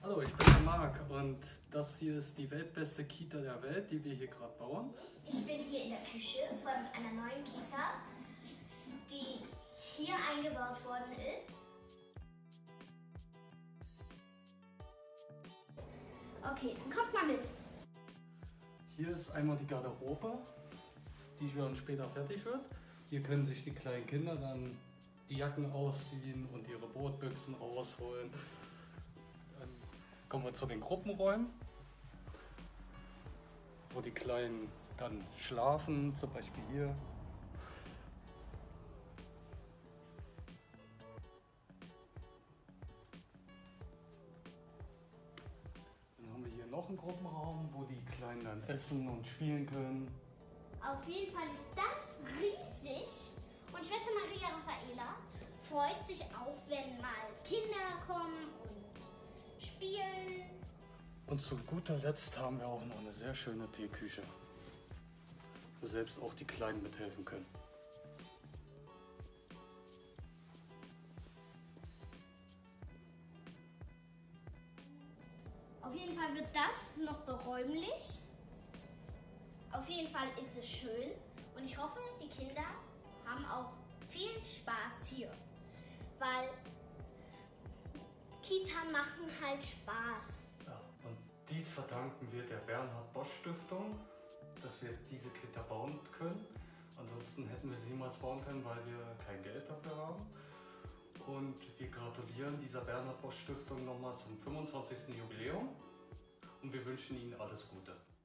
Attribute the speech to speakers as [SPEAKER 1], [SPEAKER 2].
[SPEAKER 1] Hallo, ich bin der Marc und das hier ist die weltbeste Kita der Welt, die wir hier gerade bauen.
[SPEAKER 2] Ich bin hier in der Küche von einer neuen Kita, die hier eingebaut worden ist. Okay, dann kommt mal mit.
[SPEAKER 1] Hier ist einmal die Garderobe, die dann später fertig wird. Hier können sich die kleinen Kinder dann die Jacken ausziehen und ihre Brotbüchsen rausholen. Dann kommen wir zu den Gruppenräumen, wo die Kleinen dann schlafen, zum Beispiel hier. Dann haben wir hier noch einen Gruppenraum, wo die Kleinen dann essen und spielen können.
[SPEAKER 2] Auf jeden Fall ist das riesig und Schwester Maria Raffaela freut sich auch, wenn mal Kinder kommen und spielen.
[SPEAKER 1] Und zu guter Letzt haben wir auch noch eine sehr schöne Teeküche, wo selbst auch die Kleinen mithelfen können.
[SPEAKER 2] Auf jeden Fall wird das noch beräumlich. Auf jeden Fall ist es schön und ich hoffe, die Kinder haben auch viel Spaß hier, weil Kita machen halt Spaß.
[SPEAKER 1] Ja, und dies verdanken wir der Bernhard Bosch Stiftung, dass wir diese Kita bauen können. Ansonsten hätten wir sie niemals bauen können, weil wir kein Geld dafür haben. Und wir gratulieren dieser Bernhard Bosch Stiftung nochmal zum 25. Jubiläum und wir wünschen Ihnen alles Gute.